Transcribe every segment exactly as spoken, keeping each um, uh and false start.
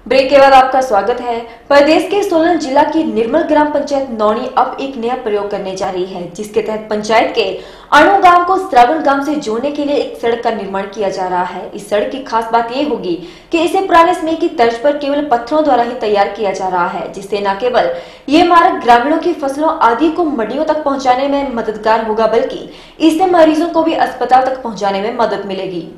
Break के बाद आपका स्वागत है। प्रदेश के सोलन जिला की निर्मल ग्राम पंचायत नौणी अब एक नया प्रयोग करने जा रही है, जिसके तहत पंचायत के अणु गांव को श्रावण गांव से जोड़ने के लिए एक सड़क का निर्माण किया जा रहा है। इस सड़क की खास बात ये होगी कि इसे पुराने समय की तर्ज पर केवल पत्थरों द्वारा ही तैयार किया जा रहा है, जिससे न केवल ये मार्ग ग्रामीणों की फसलों आदि को मंडियों तक पहुँचाने में मददगार होगा, बल्कि इससे मरीजों को भी अस्पताल तक पहुँचाने में मदद मिलेगी।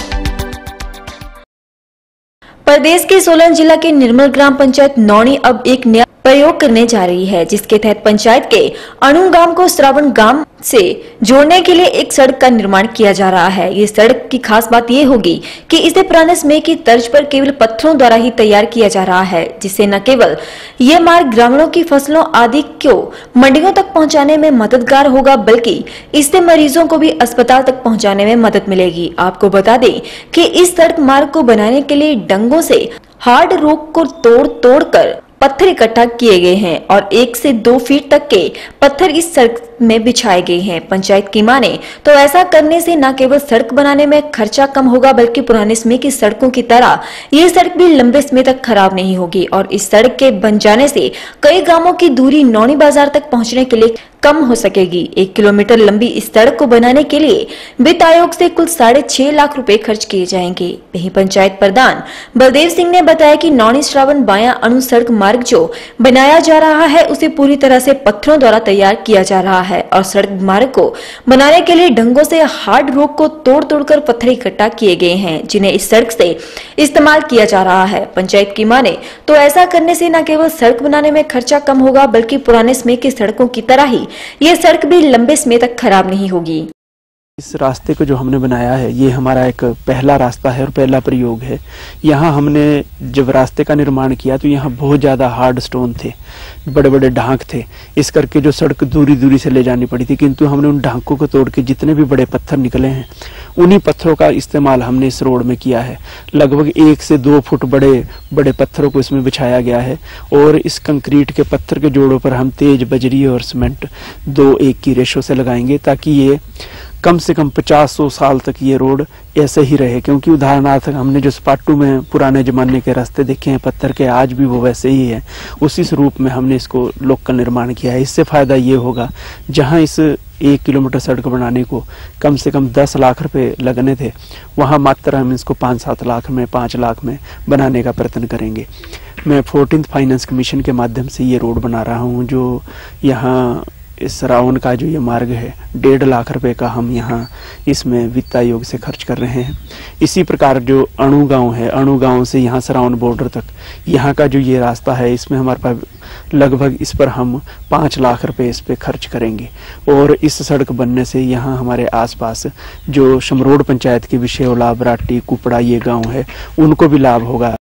प्रदेश के सोलन जिला के निर्मल ग्राम पंचायत नौणी अब एक नया प्रयोग करने जा रही है, जिसके तहत पंचायत के अणु गांव को श्रावण गांव से जोड़ने के लिए एक सड़क का निर्माण किया जा रहा है। ये सड़क की खास बात ये होगी कि इसे पुराने समय की तर्ज पर केवल पत्थरों द्वारा ही तैयार किया जा रहा है, जिससे न केवल ये मार्ग ग्रामीणों की फसलों आदि को मंडियों तक पहुंचाने में मददगार होगा, बल्कि इससे मरीजों को भी अस्पताल तक पहुंचाने में मदद मिलेगी। आपको बता दें कि इस सड़क मार्ग को बनाने के लिए डंगों से हार्ड रॉक को तोड़ तोड़ कर पत्थर इकट्ठा किए गए हैं और एक से दो फीट तक के पत्थर इस सड़क में बिछाए गए हैं। पंचायत की माने तो ऐसा करने से न केवल सड़क बनाने में खर्चा कम होगा, बल्कि पुराने समय की सड़कों की तरह ये सड़क भी लंबे समय तक खराब नहीं होगी और इस सड़क के बन जाने से कई गांवों की दूरी नौणी बाजार तक पहुंचने के लिए कम हो सकेगी। एक किलोमीटर लंबी इस सड़क को बनाने के लिए वित्त आयोग से कुल साढ़े छह लाख रुपए खर्च किए जाएंगे। वहीं पंचायत प्रधान बलदेव सिंह ने बताया कि नौणी श्रावण बाया अणु सड़क मार्ग जो बनाया जा रहा है उसे पूरी तरह से पत्थरों द्वारा तैयार किया जा रहा है और सड़क मार्ग को बनाने के लिए ढंगों से हार्ड रॉक को तोड़ तोड़कर पत्थर इकट्ठा किए गए हैं, जिन्हें इस सड़क से इस्तेमाल किया जा रहा है। पंचायत की माने तो ऐसा करने से न केवल सड़क बनाने में खर्चा कम होगा, बल्कि पुराने समय की सड़कों की तरह ही ये सड़क भी लंबे समय तक खराब नहीं होगी। इस रास्ते को जो हमने बनाया है ये हमारा एक पहला रास्ता है और पहला प्रयोग है। यहाँ हमने जब रास्ते का निर्माण किया तो यहाँ बहुत ज़्यादा हार्ड स्टोन थे, बड़े बड़े ढांक थे, इस करके जो सड़क दूरी दूरी से ले जानी पड़ी थी, किंतु हमने उन ढांकों को तोड़ के जितने भी बड़े पत्थर निकले हैं उन्हीं पत्थरों का इस्तेमाल हमने इस रोड में किया है। लगभग एक से दो फुट बड़े बड़े पत्थरों को इसमें बिछाया गया है और इस कंक्रीट के पत्थर के जोड़ों पर हम तेज बजरी और सीमेंट दो एक की रेशो से लगाएंगे, ताकि ये कम से कम पचास सौ साल तक ये रोड ऐसे ही रहे। क्योंकि उदाहरणार्थ हमने जो स्पाटू में पुराने जमाने के रास्ते देखे हैं पत्थर के, आज भी वो वैसे ही है। उसी स्वरूप में हमने इसको लोकल निर्माण किया है। इससे फायदा ये होगा, जहां इस एक किलोमीटर सड़क बनाने को कम से कम दस लाख रुपए लगने थे, वहां मात्र हम इसको पाँच सात लाख में पाँच लाख में बनाने का प्रयत्न करेंगे। मैं फोर्टीन्थ फाइनेंस कमीशन के माध्यम से ये रोड बना रहा हूँ, जो यहाँ इस रावण का जो ये मार्ग है डेढ़ लाख रुपए का हम यहाँ इसमें वित्त आयोग से खर्च कर रहे हैं। इसी प्रकार जो अणु गांव है, अणु गांव से यहाँ सराउंड बॉर्डर तक यहाँ का जो ये रास्ता है, इसमें हमारे पास लगभग इस पर हम पाँच लाख रुपए इस पे खर्च करेंगे और इस सड़क बनने से यहाँ हमारे आसपास जो शमरोड पंचायत के विषयोला, बराटी, कुपड़ा ये गाँव है उनको भी लाभ होगा।